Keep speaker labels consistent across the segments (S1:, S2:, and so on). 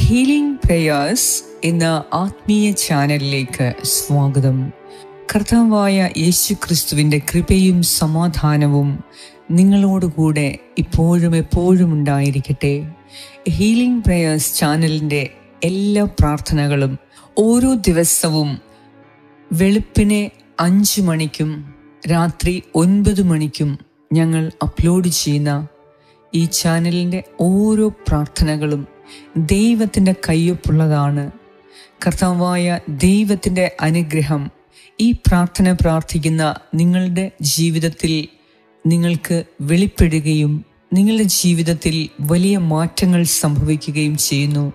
S1: Healing prayers എന്ന ആത്മീയ ചാനലിലേക്ക് സ്വാഗതം. കർത്താവായ യേശുക്രിസ്തുവിൻ്റെ കൃപയും സമാധാനവും നിങ്ങളോടുകൂടെ ഇപ്പോഴും എപ്പോഴും ഉണ്ടായിരിക്കട്ടെ. ഹീലിംഗ് പ്രേയേഴ്സ് ചാനലിൻ്റെ എല്ലാ പ്രാർത്ഥനകളും ഓരോ ദിവസവും വെളുപ്പിനെ 5 മണിക്കും രാത്രി 9 മണിക്കും ഞങ്ങൾ അപ്ലോഡ് ചെയ്യുന്ന ഈ ചാനലിൻ്റെ ഓരോ പ്രാർത്ഥനകളും ദൈവത്തിൻ്റെ കയ്യൊപ്പുള്ളതാണ്. കർത്താവായ ദൈവത്തിൻ്റെ അനുഗ്രഹം ഈ പ്രാർത്ഥന പ്രാർത്ഥിക്കുന്ന നിങ്ങളുടെ ജീവിതത്തിൽ നിങ്ങൾക്ക് വെളിപ്പെടുകയും നിങ്ങളുടെ ജീവിതത്തിൽ വലിയ മാറ്റങ്ങൾ സംഭവിക്കുകയും ചെയ്യുന്നു.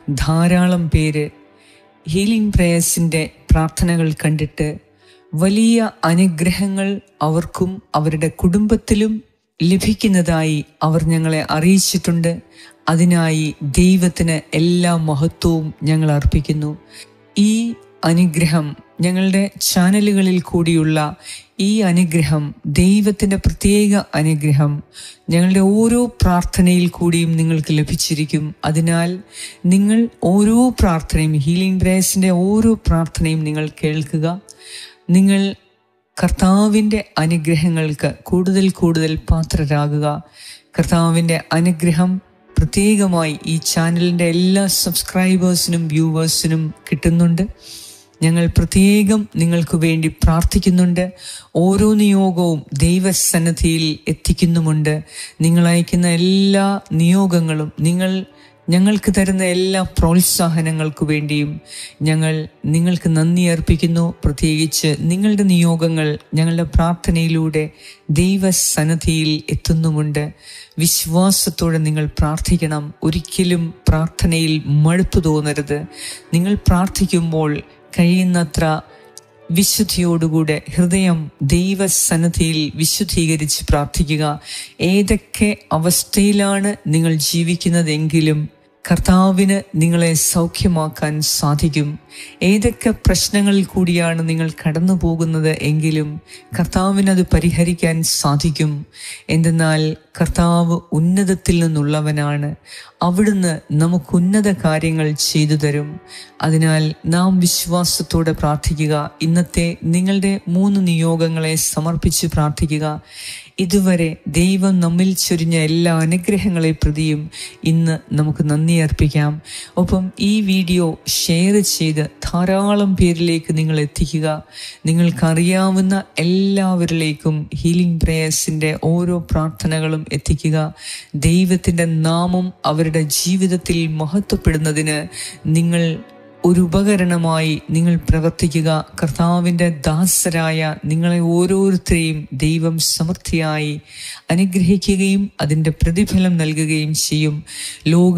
S1: ധാരാളം പേര് ഹീലിംഗ് പ്രേയേഴ്സിൻ്റെ പ്രാർത്ഥനകൾ കണ്ടിട്ട് വലിയ അനുഗ്രഹങ്ങൾ അവർക്കും അവരുടെ കുടുംബത്തിലും ലഭിക്കുന്നതായി അവർ ഞങ്ങളെ അറിയിച്ചിട്ടുണ്ട്. അതിനായി ദൈവത്തിന് എല്ലാ മഹത്വവും ഞങ്ങൾ അർപ്പിക്കുന്നു. ഈ അനുഗ്രഹം, ഞങ്ങളുടെ ചാനലുകളിൽ കൂടിയുള്ള ഈ അനുഗ്രഹം, ദൈവത്തിൻ്റെ പ്രത്യേക അനുഗ്രഹം ഞങ്ങളുടെ ഓരോ പ്രാർത്ഥനയിൽ കൂടിയും നിങ്ങൾക്ക് ലഭിച്ചിരിക്കും. അതിനാൽ നിങ്ങൾ ഓരോ പ്രാർത്ഥനയും, ഹീലിംഗ് പ്രേയേഴ്സിൻ്റെ ഓരോ പ്രാർത്ഥനയും നിങ്ങൾ കേൾക്കുക. നിങ്ങൾ കർത്താവിൻ്റെ അനുഗ്രഹങ്ങൾക്ക് കൂടുതൽ കൂടുതൽ പാത്രരാകുക. കർത്താവിൻ്റെ അനുഗ്രഹം പ്രത്യേകമായി ഈ ചാനലിൻ്റെ എല്ലാ സബ്സ്ക്രൈബേഴ്സിനും വ്യൂവേഴ്സിനും കിട്ടുന്നുണ്ട്. ഞങ്ങൾ പ്രത്യേകം നിങ്ങൾക്ക് വേണ്ടി പ്രാർത്ഥിക്കുന്നുണ്ട്. ഓരോ നിയോഗവും ദൈവസന്നിധിയിൽ എത്തിക്കുന്നുമുണ്ട്. നിങ്ങൾ അയക്കുന്ന എല്ലാ നിയോഗങ്ങളും, ഞങ്ങൾക്ക് തരുന്ന എല്ലാ പ്രോത്സാഹനങ്ങൾക്ക് വേണ്ടിയും ഞങ്ങൾ നിങ്ങൾക്ക് നന്ദി അർപ്പിക്കുന്നു. പ്രത്യേകിച്ച് നിങ്ങളുടെ നിയോഗങ്ങൾ ഞങ്ങളുടെ പ്രാർത്ഥനയിലൂടെ ദൈവസന്നിധിയിൽ എത്തുന്നുമുണ്ട്. വിശ്വാസത്തോടെ നിങ്ങൾ പ്രാർത്ഥിക്കണം. ഒരിക്കലും പ്രാർത്ഥനയിൽ മടുപ്പ് തോന്നരുത്. നിങ്ങൾ പ്രാർത്ഥിക്കുമ്പോൾ കഴിയുന്നത്ര വിശുദ്ധിയോടുകൂടെ ഹൃദയം ദൈവസന്നിധിയിൽ വിശുദ്ധീകരിച്ച് പ്രാർത്ഥിക്കുക. ഏതൊക്കെ അവസ്ഥയിലാണ് നിങ്ങൾ ജീവിക്കുന്നതെങ്കിലും കർത്താവിന് നിങ്ങളെ സൗഖ്യമാക്കാൻ സാധിക്കും. ഏതൊക്കെ പ്രശ്നങ്ങളിൽ കൂടിയാണ് നിങ്ങൾ കടന്നു പോകുന്നത് എങ്കിലും കർത്താവിനത് പരിഹരിക്കാൻ സാധിക്കും. എന്തെന്നാൽ കർത്താവ് ഉന്നതത്തിൽ നിന്നുള്ളവനാണ്. അവിടുന്ന് നമുക്ക് ഉന്നത കാര്യങ്ങൾ ചെയ്തു തരും. അതിനാൽ നാം വിശ്വാസത്തോടെ പ്രാർത്ഥിക്കുക. ഇന്നത്തെ നിങ്ങളുടെ 3 നിയോഗങ്ങളെ സമർപ്പിച്ച് പ്രാർത്ഥിക്കുക. ഇതുവരെ ദൈവം നമ്മിൽ ചൊരിഞ്ഞ എല്ലാ അനുഗ്രഹങ്ങളെ പ്രതിയും ഇന്ന് നമുക്ക് നന്ദി അർപ്പിക്കാം. ഒപ്പം ഈ വീഡിയോ ഷെയർ ചെയ്ത് ധാരാളം പേരിലേക്ക് നിങ്ങൾ എത്തിക്കുക. നിങ്ങൾക്കറിയാവുന്ന എല്ലാവരിലേക്കും ഹീലിംഗ് പ്രേയേഴ്സിൻ്റെ ഓരോ പ്രാർത്ഥനകളും എത്തിക്കുക. ദൈവത്തിൻ്റെ നാമം അവരുടെ ജീവിതത്തിൽ മഹത്വപ്പെടുന്നതിന് നിങ്ങൾ ഒരു ഉപകരണമായി നിങ്ങൾ പ്രവർത്തിക്കുക. കർത്താവിൻ്റെ ദാസരായ നിങ്ങളെ ഓരോരുത്തരെയും ദൈവം സമൃദ്ധിയായി അനുഗ്രഹിക്കുകയും അതിൻ്റെ പ്രതിഫലം നൽകുകയും ചെയ്യും. ലോക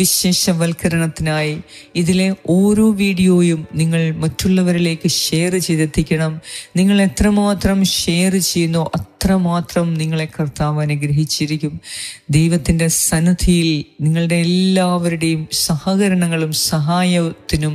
S1: സുവിശേഷവൽക്കരണത്തിനായി ഇതിലെ ഓരോ വീഡിയോയും നിങ്ങൾ മറ്റുള്ളവരിലേക്ക് ഷെയർ ചെയ്തെത്തിക്കണം. നിങ്ങൾ എത്രമാത്രം ഷെയർ ചെയ്യുന്നോ അത്രമാത്രം നിങ്ങളെ കർത്താവ് അനുഗ്രഹിച്ചിരിക്കും. ദൈവത്തിൻ്റെ സന്നിധിയിൽ നിങ്ങളുടെ എല്ലാവരുടെയും സഹകരണങ്ങളും സഹായത്തിനും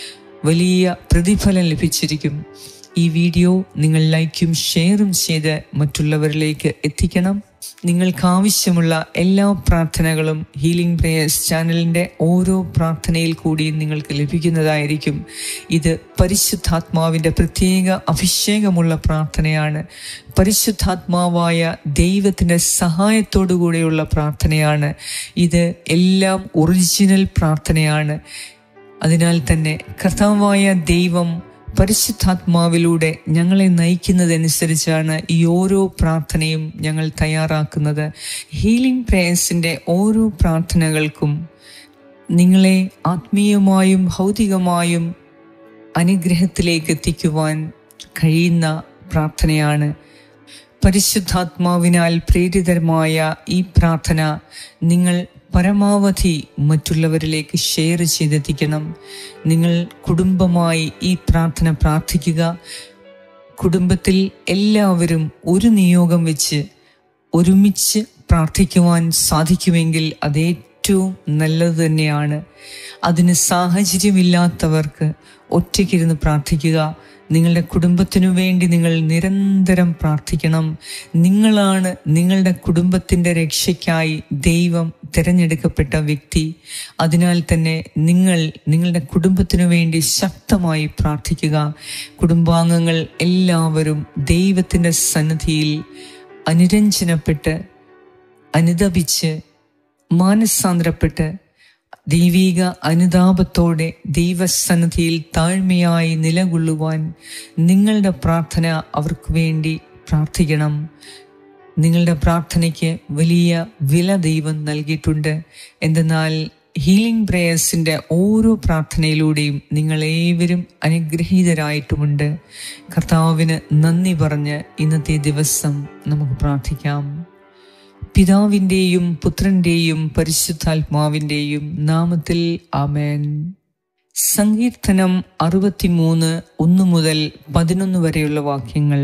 S1: വലിയ പ്രതിഫലം ലഭിച്ചിരിക്കും. ഈ വീഡിയോ നിങ്ങൾ ലൈക്കും ഷെയറും ചെയ്ത് മറ്റുള്ളവരിലേക്ക് എത്തിക്കണം. നിങ്ങൾക്ക് ആവശ്യമുള്ള എല്ലാ പ്രാർത്ഥനകളും ഹീലിംഗ് പ്രേയേഴ്സ് ചാനലിൻ്റെ ഓരോ പ്രാർത്ഥനയിൽ കൂടി നിങ്ങൾക്ക് ലഭിക്കുന്നതായിരിക്കും. ഇത് പരിശുദ്ധാത്മാവിൻ്റെ പ്രത്യേക അഭിഷേകമുള്ള പ്രാർത്ഥനയാണ്. പരിശുദ്ധാത്മാവായ ദൈവത്തിൻ്റെ സഹായത്തോടു കൂടെയുള്ള പ്രാർത്ഥനയാണ്. ഇത് എല്ലാം ഒറിജിനൽ പ്രാർത്ഥനയാണ്. അതിനാൽ തന്നെ കർത്താവായ ദൈവം പരിശുദ്ധാത്മാവിലൂടെ ഞങ്ങളെ നയിക്കുന്നതനുസരിച്ചാണ് ഈ ഓരോ പ്രാർത്ഥനയും ഞങ്ങൾ തയ്യാറാക്കുന്നത്. ഹീലിംഗ് പ്രേയേഴ്സിൻ്റെ ഓരോ പ്രാർത്ഥനകൾക്കും നിങ്ങളെ ആത്മീയമായും ഭൗതികമായും അനുഗ്രഹത്തിലേക്ക് എത്തിക്കുവാൻ കഴിയുന്ന പ്രാർത്ഥനയാണ്. പരിശുദ്ധാത്മാവിനാൽ പ്രേരിതമായ ഈ പ്രാർത്ഥന നിങ്ങൾ പരമാവധി മറ്റുള്ളവരിലേക്ക് ഷെയർ ചെയ്തെത്തിക്കണം. നിങ്ങൾ കുടുംബമായി ഈ പ്രാർത്ഥന പ്രാർത്ഥിക്കുക. കുടുംബത്തിൽ എല്ലാവരും ഒരു നിയോഗം വെച്ച് ഒരുമിച്ച് പ്രാർത്ഥിക്കുവാൻ സാധിക്കുമെങ്കിൽ അത് ഏറ്റവും നല്ലത് തന്നെയാണ്. അതിന് സാഹചര്യമില്ലാത്തവർക്ക് ഒറ്റയ്ക്കിരുന്ന് പ്രാർത്ഥിക്കുക. നിങ്ങളുടെ കുടുംബത്തിനു വേണ്ടി നിങ്ങൾ നിരന്തരം പ്രാർത്ഥിക്കണം. നിങ്ങളാണ് നിങ്ങളുടെ കുടുംബത്തിൻ്റെ രക്ഷയ്ക്കായി ദൈവം തിരഞ്ഞെടുക്കപ്പെട്ട വ്യക്തി. അതിനാൽ തന്നെ നിങ്ങളുടെ കുടുംബത്തിനു വേണ്ടി ശക്തമായി പ്രാർത്ഥിക്കുക. കുടുംബാംഗങ്ങൾ എല്ലാവരും ദൈവത്തിൻ്റെ സന്നിധിയിൽ അനുരഞ്ജനപ്പെട്ട്, അനുതപിച്ച്, മാനസാന്തരപ്പെട്ട്, ദൈവിക അനുതാപത്തോടെ ദൈവസന്നിധിയിൽ താഴ്മയായി നിലകൊള്ളുവാൻ നിങ്ങളുടെ പ്രാർത്ഥന അവർക്ക് വേണ്ടി പ്രാർത്ഥിക്കണം. നിങ്ങളുടെ പ്രാർത്ഥനയ്ക്ക് വലിയ വില ദൈവം നൽകിയിട്ടുണ്ട്. എന്തെന്നാൽ ഹീലിംഗ് പ്രേയേഴ്സിൻ്റെ ഓരോ പ്രാർത്ഥനയിലൂടെയും നിങ്ങളേവരും അനുഗ്രഹീതരായിട്ടുമുണ്ട്. കർത്താവിന് നന്ദി പറഞ്ഞ് ഇന്നത്തെ ദിവസം നമുക്ക് പ്രാർത്ഥിക്കാം. പിതാവിൻ്റെയും പുത്രൻ്റെയും പരിശുദ്ധാത്മാവിൻ്റെയും നാമത്തിൽ ആമേൻ. സങ്കീർത്തനം 63 1 മുതൽ 11 വരെയുള്ള വാക്യങ്ങൾ.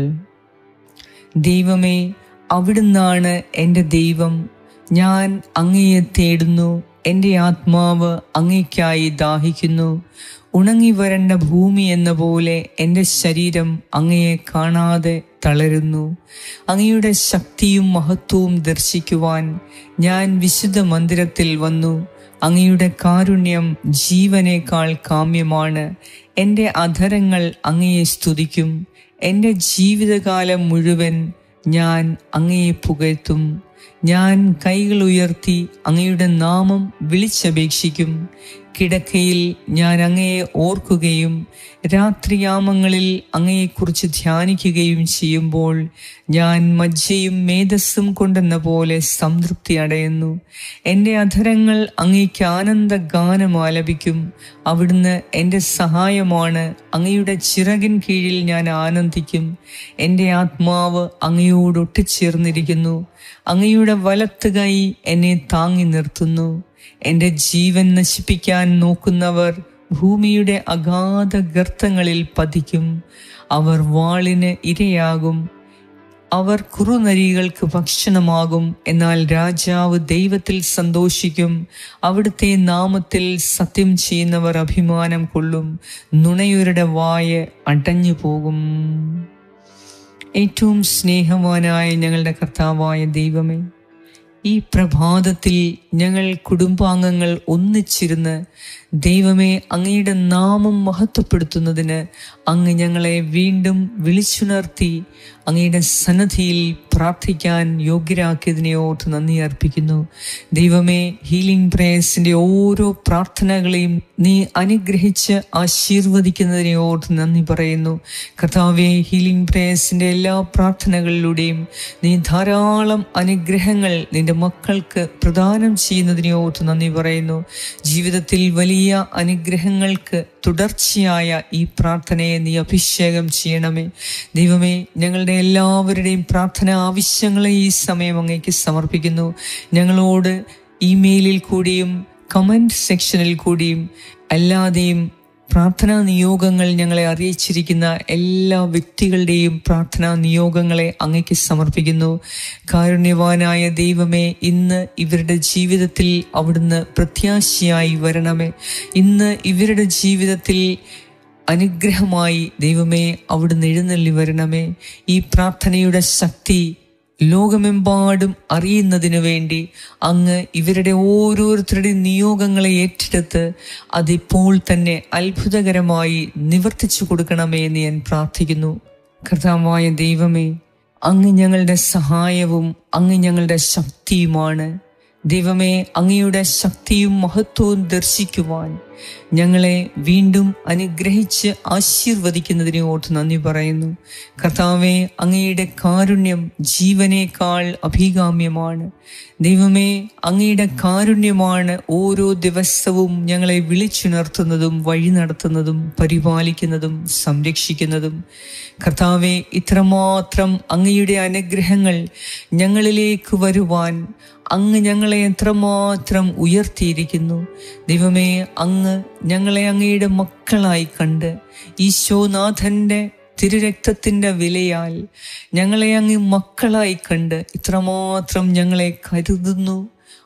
S1: ദൈവമേ, അവിടുന്നാണ് എൻ്റെ ദൈവം. ഞാൻ അങ്ങയെ തേടുന്നു. എൻ്റെ ആത്മാവ് അങ്ങയ്ക്കായി ദാഹിക്കുന്നു. ഉണങ്ങി വരണ്ട ഭൂമി എന്ന പോലെ എൻ്റെ ശരീരം അങ്ങയെ കാണാതെ തളരുന്നു. അങ്ങയുടെ ശക്തിയും മഹത്വവും ദർശിക്കുവാൻ ഞാൻ വിശുദ്ധ മന്ദിരത്തിൽ വന്നു. അങ്ങയുടെ കാരുണ്യം ജീവനേക്കാൾ കാമ്യമാണ്. എൻ്റെ അധരങ്ങൾ അങ്ങയെ സ്തുതിക്കും. എൻ്റെ ജീവിതകാലം മുഴുവൻ ഞാൻ അങ്ങയെ പുകഴ്ത്തും. ഞാൻ കൈകൾ ഉയർത്തി അങ്ങയുടെ നാമം വിളിച്ചപേക്ഷിക്കും. കിടക്കയിൽ ഞാൻ അങ്ങയെ ഓർക്കുകയും രാത്രിയാമങ്ങളിൽ അങ്ങയെക്കുറിച്ച് ധ്യാനിക്കുകയും ചെയ്യുമ്പോൾ ഞാൻ മജ്ജയും മേധസ്സും കൊണ്ടെന്ന പോലെ സംതൃപ്തി അടയുന്നു. എൻ്റെ അധരങ്ങൾ അങ്ങയ്ക്ക് ആനന്ദ ഗാനം ആലപിക്കും. അവിടുന്ന് എൻ്റെ സഹായമാണ്. അങ്ങയുടെ ചിറകിൻ കീഴിൽ ഞാൻ ആനന്ദിക്കും. എൻ്റെ ആത്മാവ് അങ്ങയോട് ഒട്ടിച്ചേർന്നിരിക്കുന്നു. അങ്ങയുടെ വലത്ത് കൈ എന്നെ താങ്ങി നിർത്തുന്നു. എൻ്റെ ജീവൻ നശിപ്പിക്കാൻ നോക്കുന്നവർ ഭൂമിയുടെ അഗാധ ഗർത്തങ്ങളിൽ പതിക്കും. അവർ വാളിന് ഇരയാകും. അവർ കുറുനരികൾക്ക് ഭക്ഷണമാകും. എന്നാൽ രാജാവ് ദൈവത്തിൽ സന്തോഷിക്കും. അവിടുത്തെ നാമത്തിൽ സത്യം ചെയ്യുന്നവർ അഭിമാനം കൊള്ളും. നുണയരുടെ വായ അടഞ്ഞു പോകും. ഏറ്റവും സ്നേഹവാനായ ഞങ്ങളുടെ കർത്താവായ ദൈവമേ, ഈ പ്രഭാതത്തിൽ ഞങ്ങൾ കുടുംബാംഗങ്ങൾ ഒന്നിച്ചിരുന്ന് ദൈവമേ അങ്ങയുടെ നാമം മഹത്വപ്പെടുത്തുന്നതിന് അങ്ങ് ഞങ്ങളെ വീണ്ടും വിളിച്ചുണർത്തി അങ്ങയുടെ സന്നിധിയിൽ പ്രാർത്ഥിക്കാൻ യോഗ്യരാക്കിയതിനെ ഓർത്ത് നന്ദി അർപ്പിക്കുന്നു. ദൈവമേ, ഹീലിംഗ് പ്രേയേഴ്സിൻ്റെ ഓരോ പ്രാർത്ഥനകളെയും നീ അനുഗ്രഹിച്ച് ആശീർവദിക്കുന്നതിനെ ഓർത്ത് നന്ദി പറയുന്നു. കർത്താവേ, ഹീലിംഗ് പ്രേയേഴ്സിൻ്റെ എല്ലാ പ്രാർത്ഥനകളിലൂടെയും നീ ധാരാളം അനുഗ്രഹങ്ങൾ നിന്റെ മക്കൾക്ക് പ്രദാനം ചെയ്യുന്നതിനെ ഓർത്ത് നന്ദി പറയുന്നു. ജീവിതത്തിൽ വലിയ അനുഗ്രഹങ്ങൾക്ക് തുടർച്ചയായ ഈ പ്രാർത്ഥനയെ നീ അഭിഷേകം ചെയ്യണമേ. ദൈവമേ, ഞങ്ങളുടെ എല്ലാവരുടെയും പ്രാർത്ഥന ആവശ്യങ്ങളെ ഈ സമയം അങ്ങേക്ക് സമർപ്പിക്കുന്നു. ഞങ്ങളോട് ഇമെയിലിൽ കൂടിയും കമൻറ്റ് സെക്ഷനിൽ കൂടിയും അല്ലാതെയും പ്രാർത്ഥനാ നിയോഗങ്ങൾ ഞങ്ങളെ അറിയിച്ചിരിക്കുന്ന എല്ലാ വ്യക്തികളുടെയും പ്രാർത്ഥനാ നിയോഗങ്ങളെ അങ്ങേക്ക് സമർപ്പിക്കുന്നു. കാരുണ്യവാനായ ദൈവമേ, ഇന്ന് ഇവരുടെ ജീവിതത്തിൽ അവിടുന്ന് പ്രത്യാശയായി വരണമേ. ഇന്ന് ഇവരുടെ ജീവിതത്തിൽ അനുഗ്രഹമായി ദൈവമേ അവിടുന്ന് എഴുന്നള്ളി വരണമേ. ഈ പ്രാർത്ഥനയുടെ ശക്തി ലോകമെമ്പാടും അറിയുന്നതിനു വേണ്ടി അങ്ങ് ഇവരുടെ ഓരോരുത്തരുടെയും നിയോഗങ്ങളെ ഏറ്റെടുത്ത് അതിപ്പോൾ തന്നെ അത്ഭുതകരമായി നിവർത്തിച്ചു കൊടുക്കണമേ എന്ന് ഞാൻ പ്രാർത്ഥിക്കുന്നു. കർത്താവായ ദൈവമേ, അങ്ങ് ഞങ്ങളുടെ സഹായവും അങ്ങ് ഞങ്ങളുടെ ശക്തിയുമാണ്. ദൈവമേ, അങ്ങയുടെ ശക്തിയും മഹത്വവും ദർശിക്കുവാൻ ഞങ്ങളെ വീണ്ടും അനുഗ്രഹിച്ച് ആശീർവദിക്കുന്നതിനെ ഓർത്ത് നന്ദി പറയുന്നു. കർത്താവേ, അങ്ങയുടെ കാരുണ്യം ജീവനേക്കാൾ അഭികാമ്യമാണ്. ദൈവമേ, അങ്ങയുടെ കാരുണ്യമാണ് ഓരോ ദിവസവും ഞങ്ങളെ വിളിച്ചുണർത്തുന്നതും വഴി നടത്തുന്നതും പരിപാലിക്കുന്നതും സംരക്ഷിക്കുന്നതും. കർത്താവേ, ഇത്രമാത്രം അങ്ങയുടെ അനുഗ്രഹങ്ങൾ ഞങ്ങളിലേക്ക് വരുവാൻ അങ്ങ് ഞങ്ങളെ എത്രമാത്രം ഉയർത്തിയിരിക്കുന്നു. ദൈവമേ, അങ്ങ് ഞങ്ങളെ അങ്ങയുടെ മക്കളായി കണ്ട് ഈശോനാഥൻ്റെ തിരുരക്തത്തിൻ്റെ വിലയാൽ ഞങ്ങളെ അങ്ങ് മക്കളായി കണ്ട് ഇത്രമാത്രം ഞങ്ങളെ കരുതുന്നു,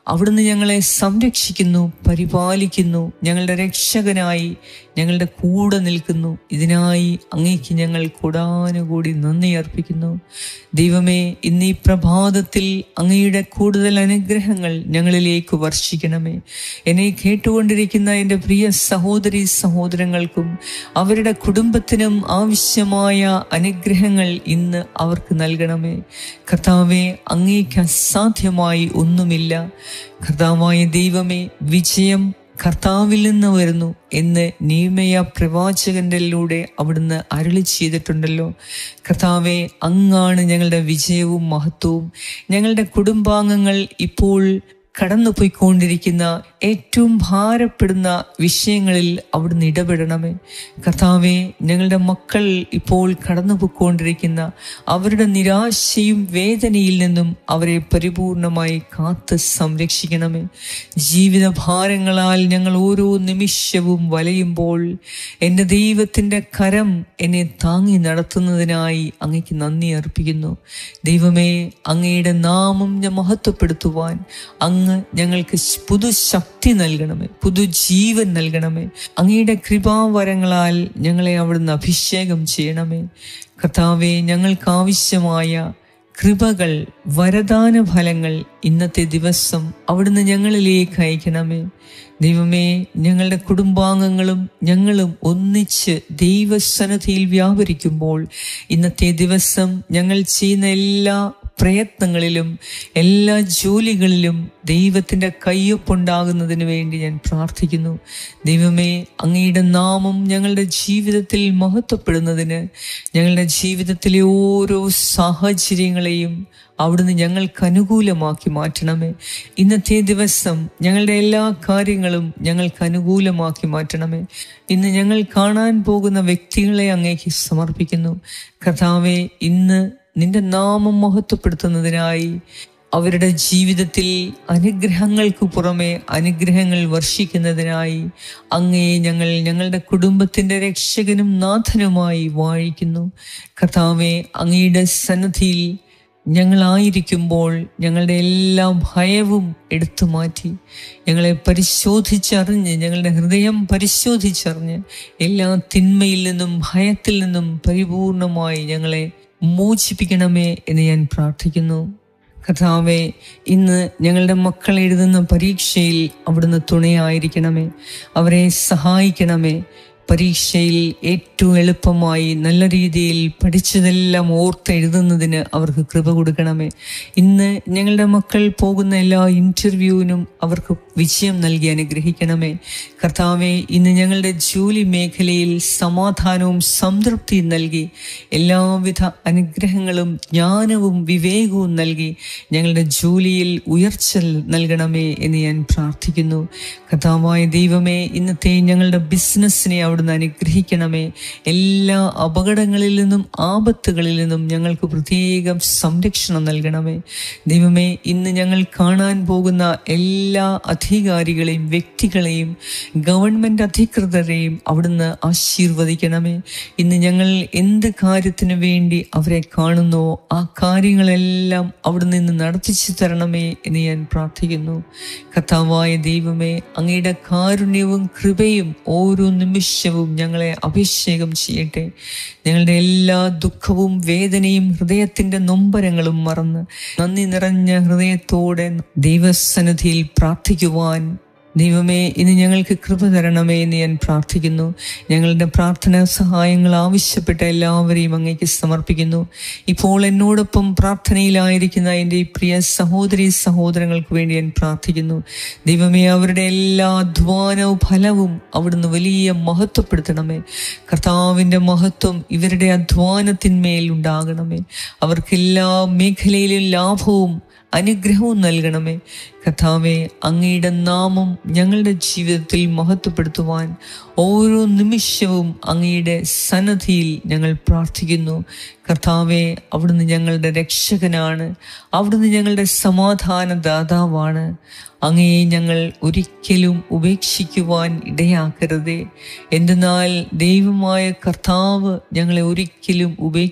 S1: അവിടുന്ന് ഞങ്ങളെ സംരക്ഷിക്കുന്നു, പരിപാലിക്കുന്നു, ഞങ്ങളുടെ രക്ഷകനായി ഞങ്ങളുടെ കൂടെ നിൽക്കുന്നു. ഇതിനായി അങ്ങേക്ക് ഞങ്ങൾ കൂടാനുകൂടി നന്ദി അർപ്പിക്കുന്നു. ദൈവമേ, ഇന്ന് ഈ പ്രഭാതത്തിൽ അങ്ങയുടെ കൂടുതൽ അനുഗ്രഹങ്ങൾ ഞങ്ങളിലേക്ക് വർഷിക്കണമേ. എന്നെ കേട്ടുകൊണ്ടിരിക്കുന്ന എൻ്റെ പ്രിയ സഹോദരി സഹോദരങ്ങൾക്കും അവരുടെ കുടുംബത്തിനും ആവശ്യമായ അനുഗ്രഹങ്ങൾ ഇന്ന് അവർക്ക് നൽകണമേ. കർത്താവേ, അങ്ങേക്ക് അസാധ്യമായി ഒന്നുമില്ല. കർത്താവായ ദൈവമേ, വിജയം കർത്താവിൽ നിന്ന് വരുന്നു എന്ന് നീമയ പ്രവാചകനിലൂടെ അവിടുന്ന് അരുളി ചെയ്തിട്ടുണ്ടല്ലോ. കർത്താവെ, അങ്ങാണ് ഞങ്ങളുടെ വിജയവും മഹത്വവും. ഞങ്ങളുടെ കുടുംബാംഗങ്ങൾ ഇപ്പോൾ കടന്നുപോയിക്കൊണ്ടിരിക്കുന്ന ഏറ്റവും ഭാരപ്പെടുന്ന വിഷയങ്ങളിൽ അവിടുന്ന് ഇടപെടണമേ. കർത്താവെ, ഞങ്ങളുടെ മക്കൾ ഇപ്പോൾ കടന്നുപോയിക്കൊണ്ടിരിക്കുന്ന അവരുടെ നിരാശയും വേദനയിൽ നിന്നും അവരെ പരിപൂർണമായി കാത്ത് സംരക്ഷിക്കണമേ. ജീവിത ഭാരങ്ങളാൽ ഞങ്ങൾ ഓരോ നിമിഷവും വലയുമ്പോൾ എൻ്റെ ദൈവത്തിൻ്റെ കരം എന്നെ താങ്ങി നടത്തുന്നതിനായി അങ്ങേക്ക് നന്ദി അർപ്പിക്കുന്നു. ദൈവമേ, അങ്ങയുടെ നാമം ഞാൻ മഹത്വപ്പെടുത്തുവാൻ അങ്ങ് ഞങ്ങൾക്ക് പുതുശക്തി നൽകണമേ, പുതുജീവൻ നൽകണമേ. അങ്ങയുടെ കൃപാവരങ്ങളാൽ ഞങ്ങളെ അവിടുന്ന് അഭിഷേകം ചെയ്യണമേ. കർത്താവെ, ഞങ്ങൾക്ക് ആവശ്യമായ കൃപകൾ, വരദാന ഫലങ്ങൾ ഇന്നത്തെ ദിവസം അവിടുന്ന് ഞങ്ങളിലേക്ക് അയക്കണമേ. ദൈവമേ, ഞങ്ങളുടെ കുടുംബാംഗങ്ങളും ഞങ്ങളും ഒന്നിച്ച് ദൈവസന്നിധിയിൽ വ്യാപരിക്കുമ്പോൾ ഇന്നത്തെ ദിവസം ഞങ്ങൾ ചെയ്യുന്ന എല്ലാ പ്രയത്നങ്ങളിലും എല്ലാ ജോലികളിലും ദൈവത്തിൻ്റെ കയ്യൊപ്പുണ്ടാകുന്നതിന് വേണ്ടി ഞാൻ പ്രാർത്ഥിക്കുന്നു. ദൈവമേ, അങ്ങയുടെ നാമം ഞങ്ങളുടെ ജീവിതത്തിൽ മഹത്വപ്പെടുന്നതിന് ഞങ്ങളുടെ ജീവിതത്തിലെ ഓരോ സാഹചര്യങ്ങളെയും അവിടുന്ന് ഞങ്ങൾക്ക് അനുകൂലമാക്കി മാറ്റണമേ. ഇന്നത്തെ ദിവസം ഞങ്ങളുടെ എല്ലാ കാര്യങ്ങളും ഞങ്ങൾക്ക് അനുകൂലമാക്കി മാറ്റണമേ. ഇന്ന് ഞങ്ങൾ കാണാൻ പോകുന്ന വ്യക്തികളെ അങ്ങേക്ക് സമർപ്പിക്കുന്നു. കർത്താവെ, ഇന്ന് നിന്റെ നാമം മഹത്വപ്പെടുത്തുന്നതിനായി അവരുടെ ജീവിതത്തിൽ അനുഗ്രഹങ്ങൾക്ക് പുറമെ അനുഗ്രഹങ്ങൾ വർഷിക്കുന്നതിനായി അങ്ങയെ ഞങ്ങൾ ഞങ്ങളുടെ കുടുംബത്തിൻ്റെ രക്ഷകനും നാഥനുമായി വാഴിക്കുന്നു. കർത്താവെ, അങ്ങയുടെ സന്നിധിയിൽ ഞങ്ങളായിരിക്കുമ്പോൾ ഞങ്ങളുടെ എല്ലാ ഭയവും എടുത്തു മാറ്റി ഞങ്ങളെ പരിശോധിച്ചറിഞ്ഞ്, ഞങ്ങളുടെ ഹൃദയം പരിശോധിച്ചറിഞ്ഞ് എല്ലാ തിന്മയിൽ നിന്നും ഭയത്തിൽ നിന്നും പരിപൂർണമായി ഞങ്ങളെ മോചിപ്പിക്കണമേ എന്ന് ഞാൻ പ്രാർത്ഥിക്കുന്നു. കർത്താവേ, ഇന്ന് ഞങ്ങളുടെ മക്കൾ എഴുതുന്ന പരീക്ഷയിൽ അവിടുന്ന് തുണയായിരിക്കണമേ. അവരെ സഹായിക്കണമേ. പരീക്ഷയിൽ ഏറ്റവും എളുപ്പമായി നല്ല രീതിയിൽ പഠിച്ചതെല്ലാം ഓർത്തെഴുതുന്നതിന് അവർക്ക് കൃപ കൊടുക്കണമേ. ഇന്ന് ഞങ്ങളുടെ മക്കൾ പോകുന്ന എല്ലാ ഇൻ്റർവ്യൂവിനും അവർക്ക് വിജയം നൽകി അനുഗ്രഹിക്കണമേ. കർത്താവെ, ഇന്ന് ഞങ്ങളുടെ ജോലി മേഖലയിൽ സമാധാനവും സംതൃപ്തിയും നൽകി എല്ലാവിധ അനുഗ്രഹങ്ങളും ജ്ഞാനവും വിവേകവും നൽകി ഞങ്ങളുടെ ജോലിയിൽ ഉയർച്ച നൽകണമേ എന്ന് ഞാൻ പ്രാർത്ഥിക്കുന്നു. കർത്താവായ ദൈവമേ, ഇന്നത്തെ ഞങ്ങളുടെ ബിസിനസ്സിനെ അവിടുന്ന് അനുഗ്രഹിക്കണമേ. എല്ലാ അപകടങ്ങളിൽ നിന്നും ആപത്തുകളിൽ നിന്നും ഞങ്ങൾക്ക് പ്രത്യേകം സംരക്ഷണം നൽകണമേ. ദൈവമേ, ഇന്ന് ഞങ്ങൾ കാണാൻ പോകുന്ന എല്ലാ അധികാരികളെയും വ്യക്തികളെയും ഗവൺമെൻറ് അധികൃതരെയും അവിടുന്ന് ആശീർവദിക്കണമേ. ഇന്ന് ഞങ്ങൾ എന്ത് കാര്യത്തിനു വേണ്ടി അവരെ കാണുന്നോ ആ കാര്യങ്ങളെല്ലാം അവിടുന്ന് ഇന്ന് നടത്തിച്ചു തരണമേ എന്ന് ഞാൻ പ്രാർത്ഥിക്കുന്നു. കർത്താവായ ദൈവമേ, അങ്ങയുടെ കാരുണ്യവും കൃപയും ഓരോ നിമിഷവും ഞങ്ങളെ അഭിഷേകം ചെയ്യട്ടെ. ഞങ്ങളുടെ എല്ലാ ദുഃഖവും വേദനയും ഹൃദയത്തിൻ്റെ നൊമ്പരങ്ങളും മറന്ന് നന്ദി നിറഞ്ഞ ഹൃദയത്തോടെ ദൈവസന്നിധിയിൽ പ്രാർത്ഥിക്കുവാൻ ദൈവമേ ഇന്ന് ഞങ്ങൾക്ക് കൃപ തരണമേ എന്ന് ഞാൻ പ്രാർത്ഥിക്കുന്നു. ഞങ്ങളുടെ പ്രാർത്ഥനാ സഹായങ്ങൾ ആവശ്യപ്പെട്ട എല്ലാവരെയും അങ്ങേക്ക് സമർപ്പിക്കുന്നു. ഇപ്പോൾ എന്നോടൊപ്പം പ്രാർത്ഥനയിലായിരിക്കുന്ന എൻ്റെ ഈ പ്രിയ സഹോദരി സഹോദരങ്ങൾക്ക് വേണ്ടി ഞാൻ പ്രാർത്ഥിക്കുന്നു. ദൈവമേ, അവരുടെ എല്ലാ അധ്വാനവും ഫലവും അവിടുന്ന് വലിയ മഹത്വപ്പെടുത്തണമേ. കർത്താവിൻ്റെ മഹത്വം ഇവരുടെ അധ്വാനത്തിന്മേൽ ഉണ്ടാകണമേ. അവർക്കെല്ലാ മേഖലയിലും ലാഭവും അനുഗ്രഹവും നൽകണമേ. കർത്താവേ, അങ്ങയുടെ നാമം ഞങ്ങളുടെ ജീവിതത്തിൽ മഹത്വപ്പെടുത്തുവാൻ ഓരോ നിമിഷവും അങ്ങയുടെ സന്നിധിയിൽ ഞങ്ങൾ പ്രാർത്ഥിക്കുന്നു. കർത്താവേ, അവിടുന്ന് ഞങ്ങളുടെ രക്ഷകനാണ്. അവിടുന്ന് ഞങ്ങളുടെ സമാധാന ദാതാവാണ്. അങ്ങയെ ഞങ്ങൾ ഒരിക്കലും ഉപേക്ഷിക്കുവാൻ ഇടയാക്കരുതേ. എന്തെന്നാൽ ദൈവമായ കർത്താവ് ഞങ്ങളെ ഒരിക്കലും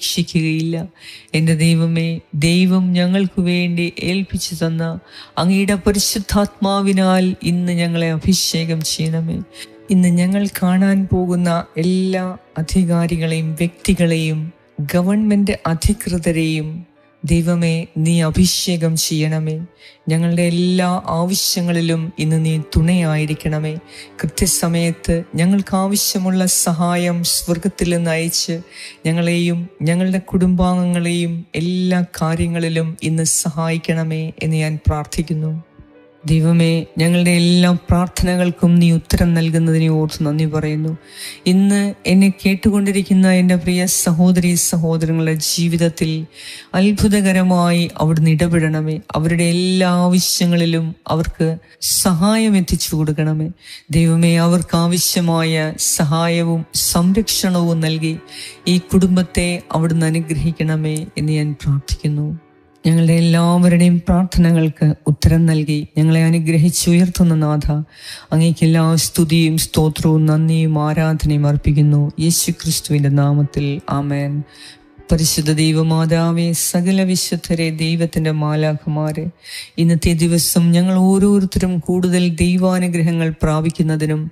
S1: ഉപേക്ഷിക്കുകയില്ല. എൻ്റെ ദൈവമേ, ദൈവം ഞങ്ങൾക്ക് വേണ്ടി ഏൽപ്പിച്ചു തന്ന അങ്ങയുടെ പരിശുദ്ധാത്മാവിനാൽ ഇന്ന് ഞങ്ങളെ അഭിഷേകം ചെയ്യണമേ. ഇന്ന് ഞങ്ങൾ കാണാൻ പോകുന്ന എല്ലാ അധികാരികളെയും, വ്യക്തികളെയും, ഗവൺമെൻറ് അധികൃതരെയും ദൈവമേ നീ അഭിഷേകം ചെയ്യണമേ. ഞങ്ങളുടെ എല്ലാ ആവശ്യങ്ങളിലും ഇന്ന് നീ തുണയായിരിക്കണമേ. കൃത്യസമയത്ത് ഞങ്ങൾക്ക് ആവശ്യമുള്ള സഹായം സ്വർഗത്തിൽ നിന്ന് അയച്ച് ഞങ്ങളെയും ഞങ്ങളുടെ കുടുംബാംഗങ്ങളെയും എല്ലാ കാര്യങ്ങളിലും ഇന്ന് സഹായിക്കണമേ എന്ന് ഞാൻ പ്രാർത്ഥിക്കുന്നു. ദൈവമേ, ഞങ്ങളുടെ എല്ലാ പ്രാർത്ഥനകൾക്കും നീ ഉത്തരം നൽകുന്നതിനെ ഓർത്ത് നന്ദി പറയുന്നു. ഇന്ന് എന്നെ കേട്ടുകൊണ്ടിരിക്കുന്ന എൻ്റെ പ്രിയ സഹോദരീ സഹോദരങ്ങളുടെ ജീവിതത്തിൽ അത്ഭുതകരമായി അവിടുന്ന് ഇടപെടണമേ. അവരുടെ എല്ലാ ആവശ്യങ്ങളിലും അവർക്ക് സഹായം എത്തിച്ചു കൊടുക്കണമേ. ദൈവമേ, അവർക്ക് ആവശ്യമായ സഹായവും സംരക്ഷണവും നൽകി ഈ കുടുംബത്തെ അവിടുന്ന് അനുഗ്രഹിക്കണമേ എന്ന് ഞാൻ പ്രാർത്ഥിക്കുന്നു. ഞങ്ങളുടെ എല്ലാവരുടെയും പ്രാർത്ഥനകൾക്ക് ഉത്തരം നൽകി ഞങ്ങളെ അനുഗ്രഹിച്ചുയർത്തുന്ന നാഥ, അങ്ങേക്ക് എല്ലാ സ്തുതിയും സ്തോത്രവും നന്ദിയും ആരാധനയും അർപ്പിക്കുന്നു യേശുക്രിസ്തുവിൻ്റെ നാമത്തിൽ. ആമേൻ. പരിശുദ്ധ ദൈവമാതാവേ, സകല വിശുദ്ധരെ, ദൈവത്തിൻ്റെ മാലാഖമാരെ, ഇന്നത്തെ ദിവസം ഞങ്ങൾ ഓരോരുത്തരും കൂടുതൽ ദൈവാനുഗ്രഹങ്ങൾ പ്രാപിക്കുന്നതിനും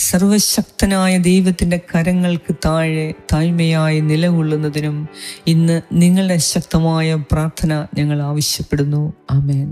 S1: സർവശക്തനായ ദൈവത്തിൻ്റെ കരങ്ങൾക്ക് താഴെ താഴ്മയായി നിലകൊള്ളുന്നതിനും ഇന്ന് നിങ്ങളുടെ ശക്തമായ പ്രാർത്ഥന ഞങ്ങൾ ആവശ്യപ്പെടുന്നു. ആമേൻ.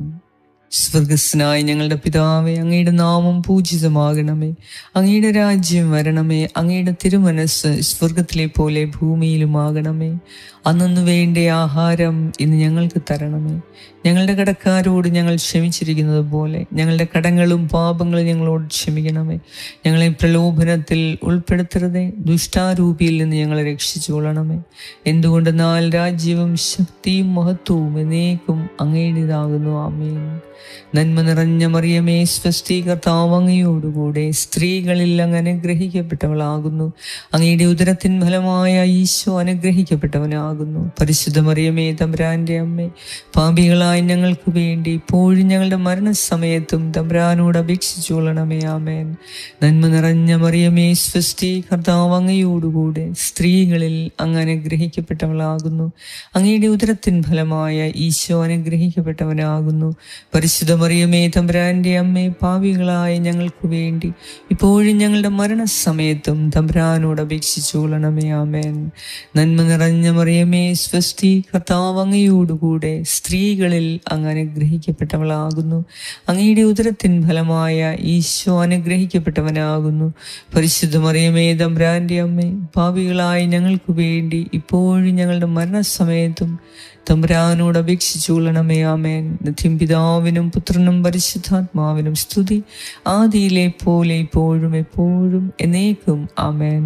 S1: സ്വർഗസ്നായ ഞങ്ങളുടെ പിതാവേ, അങ്ങയുടെ നാമം പൂജിതമാകണമേ. അങ്ങയുടെ രാജ്യം വരണമേ. അങ്ങയുടെ തിരുമനസ് സ്വർഗത്തിലെ പോലെ ഭൂമിയിലുമാകണമേ. അന്നു വേണ്ട ആഹാരം ഇന്ന് ഞങ്ങൾക്ക് തരണമേ. ഞങ്ങളുടെ കടക്കാരോട് ഞങ്ങൾ ക്ഷമിച്ചിരിക്കുന്നത് പോലെ ഞങ്ങളുടെ കടങ്ങളും പാപങ്ങളും ഞങ്ങളോട് ക്ഷമിക്കണമേ. ഞങ്ങളെ പ്രലോഭനത്തിൽ ഉൾപ്പെടുത്തരുതേ, ദുഷ്ടാരൂപിയിൽ നിന്ന് ഞങ്ങളെ രക്ഷിച്ചുകൊള്ളണമേ. എന്തുകൊണ്ടെന്നാൽ രാജ്യവും ശക്തിയും മഹത്വവും എന്നേക്കും അങ്ങയുടേതാകുന്നു. ആമേൻ. നന്മ നിറഞ്ഞ മറിയമേ, സ്വസ്തി, കർത്താവ് അങ്ങയോടുകൂടെ സ്ത്രീകളിൽ അങ്ങ് അനുഗ്രഹിക്കപ്പെട്ടവളാകുന്നു. അങ്ങയുടെ ഉദരത്തിൻ ഫലമായ ഈശോ അനുഗ്രഹിക്കപ്പെട്ടവനാകുന്നു. പരിശുദ്ധ മറിയമേ, തമ്പുരാന്റെ അമ്മേ, പാപികളായ ഞങ്ങൾക്ക് വേണ്ടി ഇപ്പോഴും ഞങ്ങളുടെ മരണസമയത്തും തമ്പുരാനോട് അപേക്ഷിച്ചുകൊള്ളണമേ. ആമേൻ. നന്മ നിറഞ്ഞ മറിയമേ, സ്വസ്തി, കർത്താവ് അങ്ങയോടുകൂടെ സ്ത്രീകളിൽ അങ്ങ് അനുഗ്രഹിക്കപ്പെട്ടവളാകുന്നു. അങ്ങയുടെ ഉദരത്തിൻ ഫലമായ ഈശോ അനുഗ്രഹിക്കപ്പെട്ടവനാകുന്നു. പരിശുദ്ധ മറിയമേ, തമ്പുരാന്റെ അമ്മേ, പാപികളായ ഞങ്ങൾക്ക് വേണ്ടി ഇപ്പോഴും ഞങ്ങളുടെ മരണസമയത്തും തമ്പുരാനോട് അപേക്ഷിച്ചുകൊള്ളണമേ. ആമേൻ. നന്മ നിറഞ്ഞ മറിയമേ, സ്വസ്തി, കർത്താവ് അങ്ങയോടുകൂടെ സ്ത്രീകളിൽ അങ്ങ് അനുഗ്രഹിക്കപ്പെട്ടവളാകുന്നു. അങ്ങയുടെ ഉദരത്തിൻ ഫലമായ ഈശോ അനുഗ്രഹിക്കപ്പെട്ടവനാകുന്നു. പരിശുദ്ധ മറിയമേ, തമ്പുരാന്റെ അമ്മേ, പാപികളായ ഞങ്ങൾക്ക് വേണ്ടി ഇപ്പോഴും ഞങ്ങളുടെ മരണസമയത്തും തമ്പുരാനോട് അപേക്ഷിച്ചുകൊള്ളണമേ. ആമേൻ. നിത്യം പിതാവിനും പുത്രനും പരിശുദ്ധാത്മാവിനും സ്തുതി, ആദിയിലെ പോലെ ഇപ്പോഴും എപ്പോഴും എന്നേക്കും. ആമേൻ.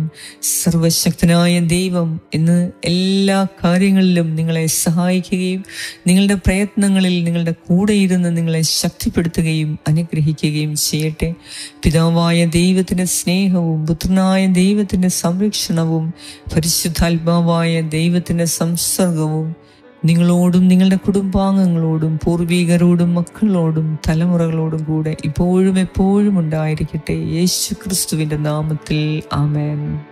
S1: സർവശക്തനായ ദൈവം ഇന്ന് എല്ലാ കാര്യങ്ങളിലും നിങ്ങളെ സഹായിക്കുകയും നിങ്ങളുടെ പ്രയത്നങ്ങളിൽ നിങ്ങളുടെ കൂടെ ഇരുന്ന് നിങ്ങളെ ശക്തിപ്പെടുത്തുകയും അനുഗ്രഹിക്കുകയും ചെയ്യട്ടെ. പിതാവായ ദൈവത്തിൻ്റെ സ്നേഹവും പുത്രനായ ദൈവത്തിൻ്റെ സംരക്ഷണവും പരിശുദ്ധാത്മാവായ ദൈവത്തിൻ്റെ സംസർഗവും നിങ്ങളോടും നിങ്ങളുടെ കുടുംബാംഗങ്ങളോടും പൂർവികരോടും മക്കളോടും തലമുറകളോടും കൂടെ ഇപ്പോഴും എപ്പോഴും ഉണ്ടായിരിക്കട്ടെ. യേശുക്രിസ്തുവിൻ്റെ നാമത്തിൽ. ആമേൻ.